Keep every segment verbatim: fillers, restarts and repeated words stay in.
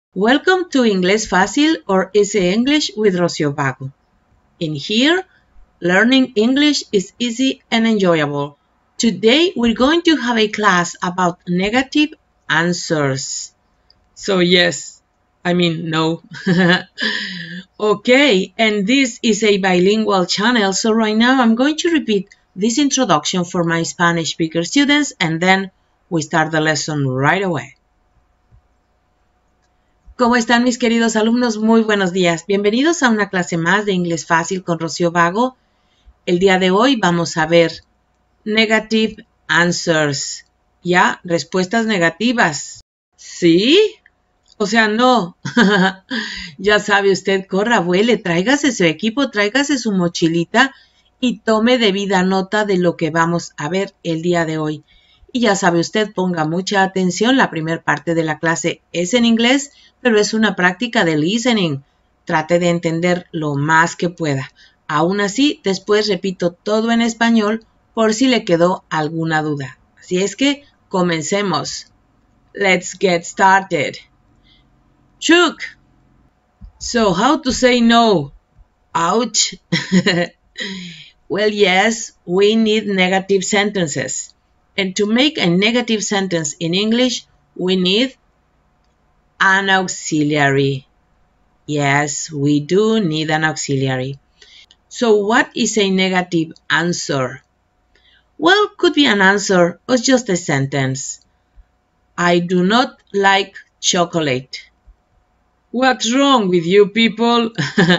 Welcome to Inglés Fácil or Easy English with Rocío Vago. In here, learning English is easy and enjoyable. Today, we're going to have a class about negative answers. So yes, I mean no. Okay, and this is a bilingual channel, so right now I'm going to repeat this introduction for my Spanish speaker students and then we start the lesson right away. ¿Cómo están mis queridos alumnos? Muy buenos días. Bienvenidos a una clase más de Inglés Fácil con Rocío Vago. El día de hoy vamos a ver negative answers. ¿Ya? Respuestas negativas. ¿Sí? O sea, no. Ya sabe usted, corra, vuele, tráigase su equipo, tráigase su mochilita y tome debida nota de lo que vamos a ver el día de hoy. Y ya sabe usted, ponga mucha atención, la primera parte de la clase es en inglés, pero es una práctica de listening. Trate de entender lo más que pueda. Aún así, después repito todo en español por si le quedó alguna duda. Así es que, comencemos. Let's get started. Chuck. So, how to say no? Ouch. Well, yes, we need negative sentences. And to make a negative sentence in English, we need an auxiliary. Yes, we do need an auxiliary. So what is a negative answer? Well, could be an answer or just a sentence. I do not like chocolate. What's wrong with you people?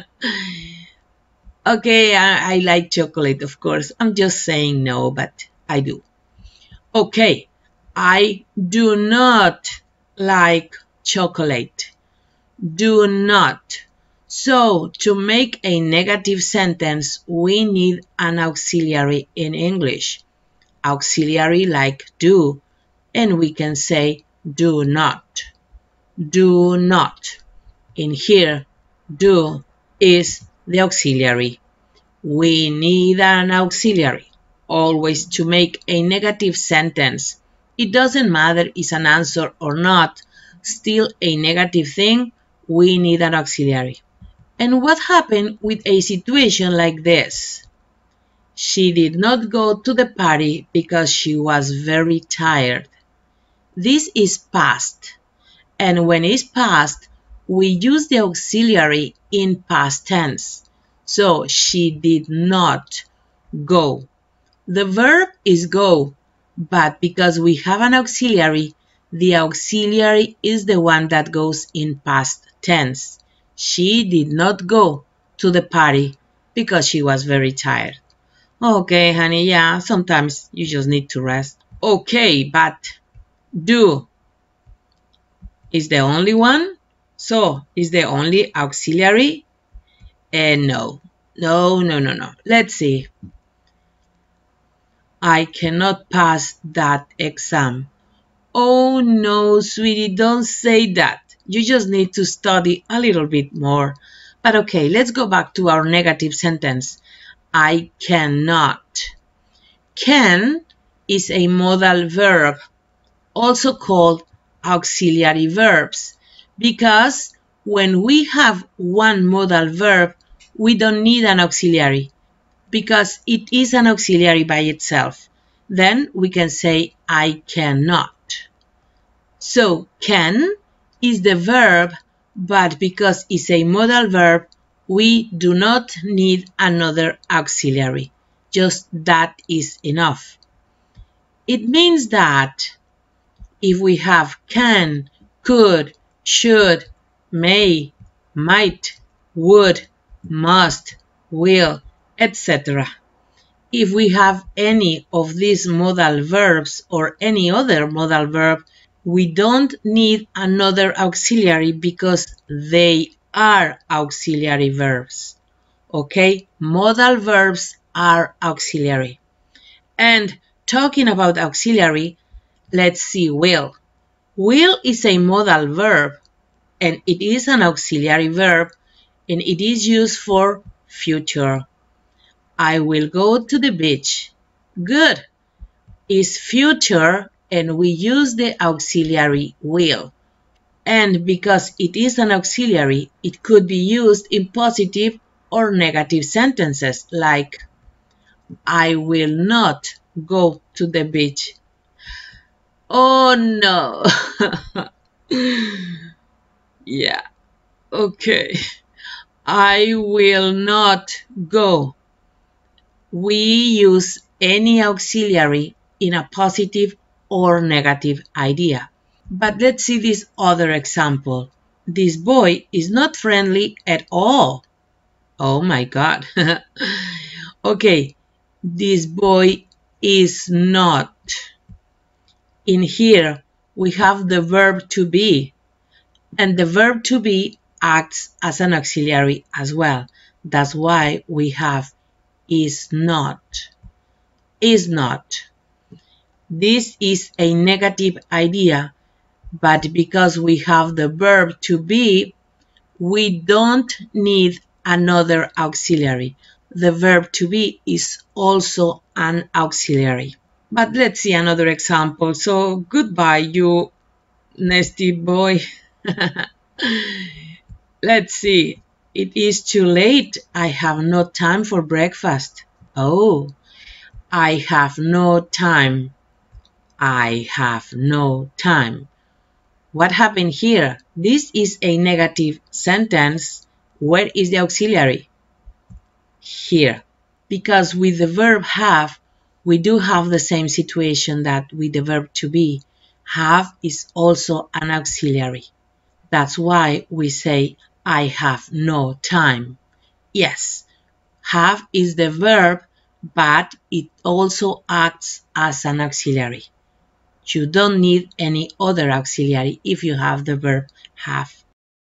Okay, I, I like chocolate, of course. I'm just saying no, but I do. Okay, I do not like chocolate. Do not. So, to make a negative sentence, we need an auxiliary in English. Auxiliary like do, and we can say do not. Do not. In here, do is the auxiliary. We need an auxiliary. Always to make a negative sentence. It doesn't matter it's an answer or not. Still a negative thing, we need an auxiliary. And what happened with a situation like this? She did not go to the party because she was very tired. This is past. And when it's past, we use the auxiliary in past tense. So she did not go. The verb is go, but because we have an auxiliary, the auxiliary is the one that goes in past tense. She did not go to the party because she was very tired. Okay, honey, yeah, sometimes you just need to rest. Okay, but do is the only one? So, is the only auxiliary? And no, no, no, no, no. Let's see. I cannot pass that exam. Oh no, sweetie, don't say that. You just need to study a little bit more. But okay, let's go back to our negative sentence. I cannot. Can is a modal verb, also called auxiliary verbs, because when we have one modal verb, we don't need an auxiliary, because it is an auxiliary by itself. Then we can say, I cannot. So, can is the verb, but because it's a modal verb, we do not need another auxiliary. Just that is enough. It means that if we have can, could, should, may, might, would, must, will, et cetera. If we have any of these modal verbs or any other modal verb, we don't need another auxiliary because they are auxiliary verbs. Okay, modal verbs are auxiliary. And talking about auxiliary, let's see will. Will is a modal verb and it is an auxiliary verb and it is used for future. I will go to the beach. Good. Is future and we use the auxiliary will. And because it is an auxiliary, it could be used in positive or negative sentences like I will not go to the beach. Oh no! Yeah, okay. I will not go. We use any auxiliary in a positive or negative idea. But let's see this other example. This boy is not friendly at all. Oh my God. Okay, this boy is not. In here, we have the verb to be, and the verb to be acts as an auxiliary as well. That's why we have is not. Is not. This is a negative idea, but because we have the verb to be, we don't need another auxiliary. The verb to be is also an auxiliary. But let's see another example. So, goodbye, you nasty boy. Let's see. It is too late. I have no time for breakfast. Oh, I have no time. I have no time. What happened here? This is a negative sentence. Where is the auxiliary? Here. Because with the verb have, we do have the same situation that with the verb to be. Have is also an auxiliary. That's why we say, I have no time. Yes, have is the verb, but it also acts as an auxiliary. You don't need any other auxiliary if you have the verb have.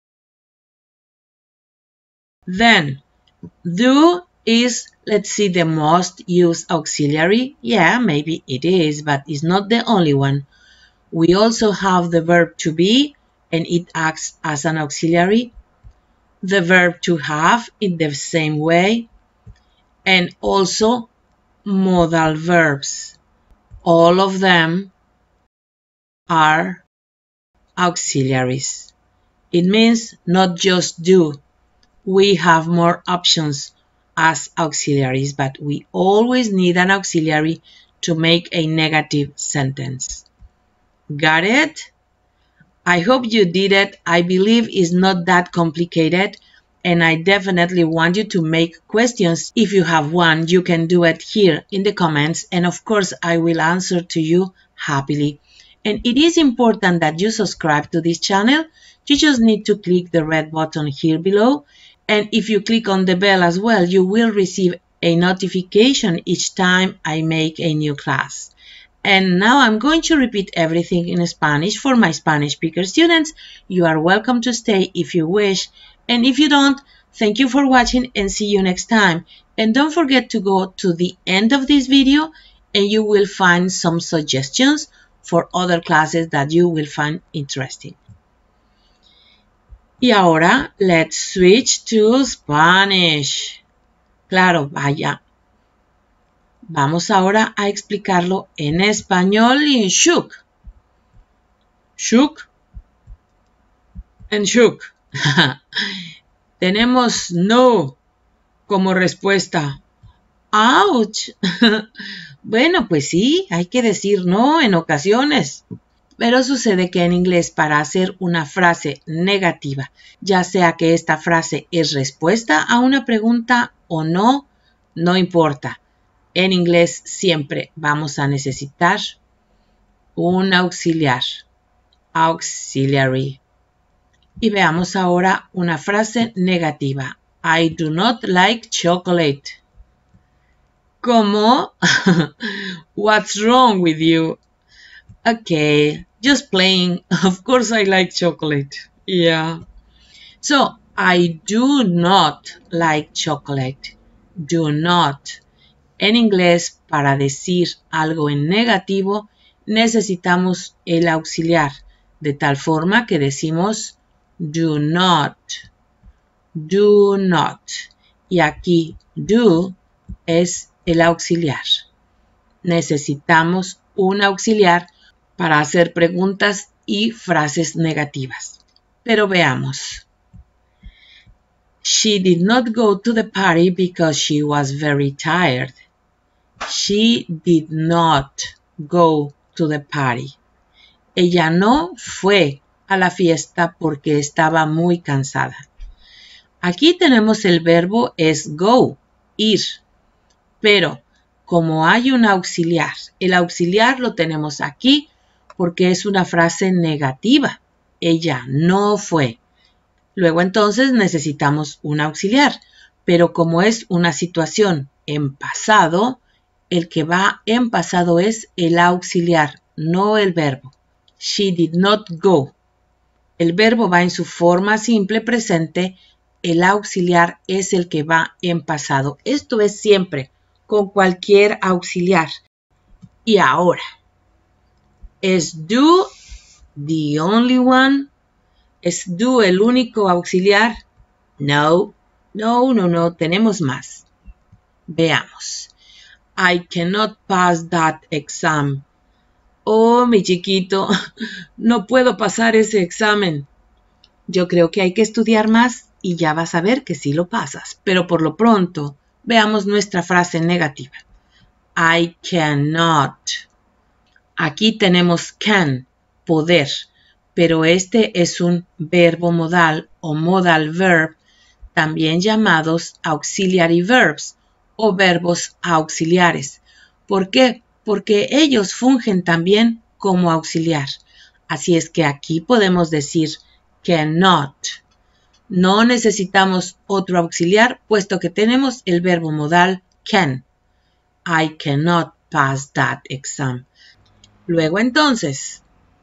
Then, do is, let's see, the most used auxiliary. Yeah, maybe it is, but it's not the only one. We also have the verb to be, and it acts as an auxiliary. The verb to have in the same way, and also modal verbs. All of them are auxiliaries. It means not just do. We have more options as auxiliaries, but we always need an auxiliary to make a negative sentence. Got it? I hope you did it. I believe it's not that complicated, and I definitely want you to make questions. If you have one, you can do it here in the comments, and of course I will answer to you happily. And it is important that you subscribe to this channel. You just need to click the red button here below, and if you click on the bell as well, you will receive a notification each time I make a new class. And now I'm going to repeat everything in Spanish for my Spanish speaker students. You are welcome to stay if you wish, and if you don't, thank you for watching and see you next time. And don't forget to go to the end of this video and you will find some suggestions for other classes that you will find interesting. Y ahora, let's switch to Spanish. Claro, vaya. Vamos ahora a explicarlo en español y shook. Shook and shook. Tenemos no como respuesta. Ouch. Bueno, pues sí, hay que decir no en ocasiones. Pero sucede que en inglés, para hacer una frase negativa, ya sea que esta frase es respuesta a una pregunta o no, no importa. En inglés siempre vamos a necesitar un auxiliar, auxiliary. Y veamos ahora una frase negativa. I do not like chocolate. ¿Cómo? What's wrong with you? Okay, just playing. Of course I like chocolate. Yeah. So, I do not like chocolate. Do not. En inglés, para decir algo en negativo, necesitamos el auxiliar, de tal forma que decimos do not, do not. Y aquí do es el auxiliar. Necesitamos un auxiliar para hacer preguntas y frases negativas. Pero veamos. She did not go to the party because she was very tired. She did not go to the party. Ella no fue a la fiesta porque estaba muy cansada. Aquí tenemos el verbo es go, ir. Pero como hay un auxiliar, el auxiliar lo tenemos aquí porque es una frase negativa. Ella no fue. Luego entonces necesitamos un auxiliar, pero como es una situación en pasado, el que va en pasado es el auxiliar, no el verbo. She did not go. El verbo va en su forma simple presente, el auxiliar es el que va en pasado. Esto es siempre con cualquier auxiliar. Y ahora, ¿es do the only one? ¿Es do el único auxiliar? No, no, no, no, tenemos más. Veamos. I cannot pass that exam. Oh, mi chiquito, no puedo pasar ese examen. Yo creo que hay que estudiar más y ya vas a ver que sí lo pasas. Pero por lo pronto, veamos nuestra frase negativa. I cannot. Aquí tenemos can, poder, pero este es un verbo modal o modal verb, también llamados auxiliary verbs o verbos auxiliares. ¿Por qué? Porque ellos fungen también como auxiliar. Así es que aquí podemos decir cannot. No necesitamos otro auxiliar, puesto que tenemos el verbo modal can. I cannot pass that exam. Luego entonces,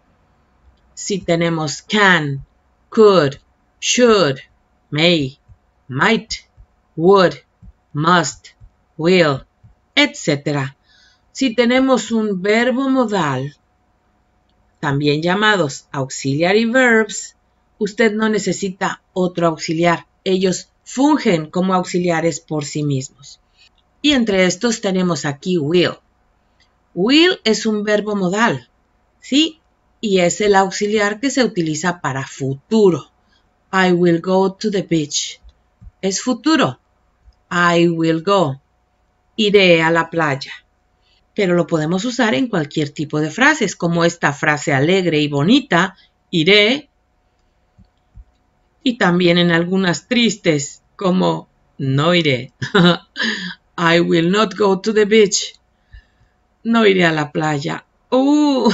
si tenemos can, could, should, may, might, would, must, will, etcétera. Si tenemos un verbo modal, también llamados auxiliary verbs, usted no necesita otro auxiliar. Ellos fungen como auxiliares por sí mismos. Y entre estos tenemos aquí will. Will es un verbo modal, ¿sí? Y es el auxiliar que se utiliza para futuro. I will go to the beach. Es futuro. I will go. Iré a la playa. Pero lo podemos usar en cualquier tipo de frases, como esta frase alegre y bonita, iré. Y también en algunas tristes, como no iré. I will not go to the beach. No iré a la playa. Uh,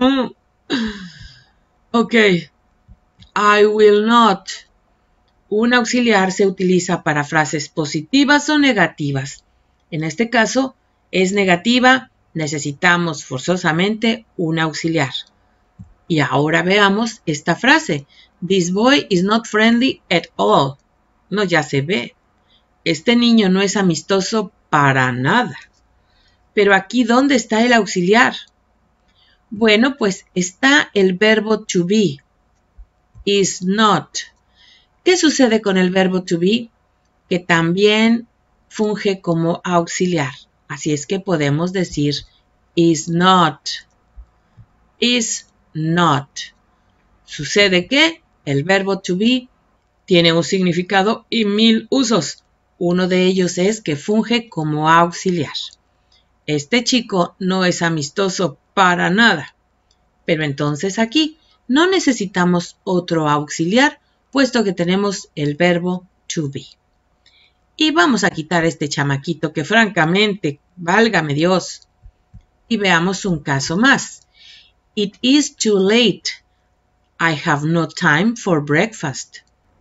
ok. I will not. Un auxiliar se utiliza para frases positivas o negativas. En este caso, es negativa, necesitamos forzosamente un auxiliar. Y ahora veamos esta frase. This boy is not friendly at all. No, ya se ve. Este niño no es amistoso para nada. Pero aquí, ¿dónde está el auxiliar? Bueno, pues está el verbo to be. Is not. ¿Qué sucede con el verbo to be? Que también funge como auxiliar. Así es que podemos decir is not. Is not. Sucede que el verbo to be tiene un significado y mil usos. Uno de ellos es que funge como auxiliar. Este chico no es amistoso para nada. Pero entonces aquí no necesitamos otro auxiliar, puesto que tenemos el verbo to be. Y vamos a quitar este chamaquito que francamente, válgame Dios. Y veamos un caso más. It is too late. I have no time for breakfast.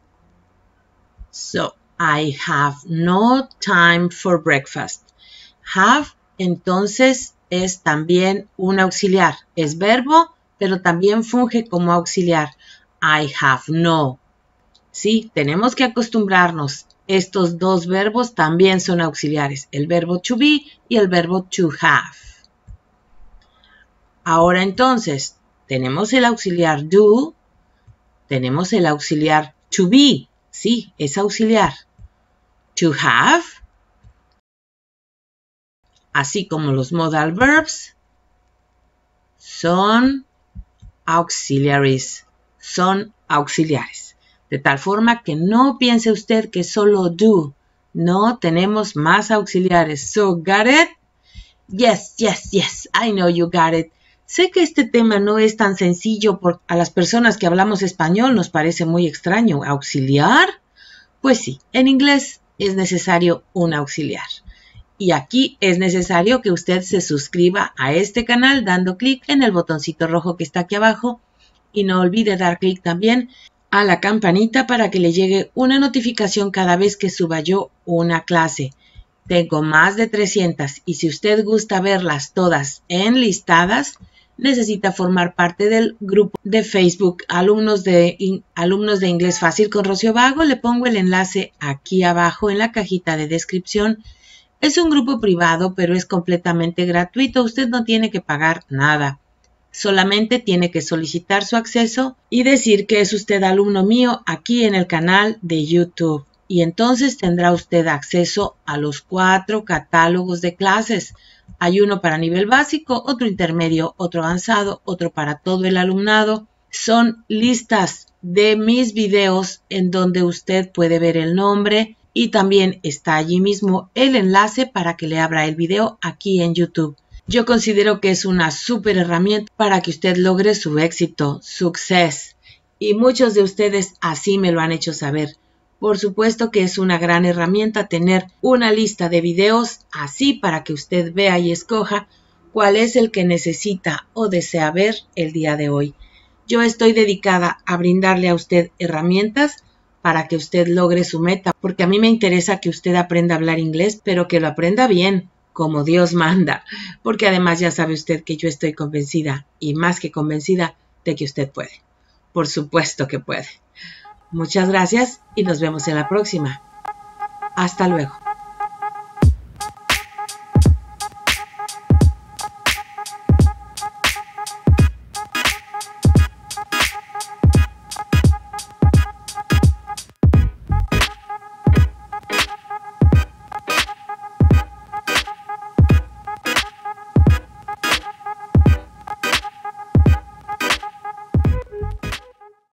So, I have no time for breakfast. Have, entonces, es también un auxiliar. Es verbo, pero también funge como auxiliar. I have no. Sí, tenemos que acostumbrarnos. Estos dos verbos también son auxiliares. El verbo to be y el verbo to have. Ahora entonces, tenemos el auxiliar do. Tenemos el auxiliar to be. Sí, es auxiliar. To have. Así como los modal verbs, son auxiliaries. son auxiliares. De tal forma que no piense usted que solo do. No, tenemos más auxiliares. So, got it? Yes, yes, yes, I know you got it. Sé que este tema no es tan sencillo porque a las personas que hablamos español nos parece muy extraño. ¿Auxiliar? Pues sí, en inglés es necesario un auxiliar. Y aquí es necesario que usted se suscriba a este canal dando clic en el botoncito rojo que está aquí abajo y no olvide dar clic también a la campanita para que le llegue una notificación cada vez que suba yo una clase. Tengo más de trescientas y si usted gusta verlas todas enlistadas, necesita formar parte del grupo de Facebook Alumnos de, in, Alumnos de Inglés Fácil con Rocío Vago. Le pongo el enlace aquí abajo en la cajita de descripción. Es un grupo privado, pero es completamente gratuito. Usted no tiene que pagar nada. Solamente tiene que solicitar su acceso y decir que es usted alumno mío aquí en el canal de YouTube. Y entonces tendrá usted acceso a los cuatro catálogos de clases. Hay uno para nivel básico, otro intermedio, otro avanzado, otro para todo el alumnado. Son listas de mis videos en donde usted puede ver el nombre y también está allí mismo el enlace para que le abra el video aquí en YouTube. Yo considero que es una súper herramienta para que usted logre su éxito, success. Y muchos de ustedes así me lo han hecho saber. Por supuesto que es una gran herramienta tener una lista de videos así para que usted vea y escoja cuál es el que necesita o desea ver el día de hoy. Yo estoy dedicada a brindarle a usted herramientas para que usted logre su meta, porque a mí me interesa que usted aprenda a hablar inglés, pero que lo aprenda bien, como Dios manda, porque además ya sabe usted que yo estoy convencida, y más que convencida, de que usted puede. Por supuesto que puede. Muchas gracias y nos vemos en la próxima. Hasta luego.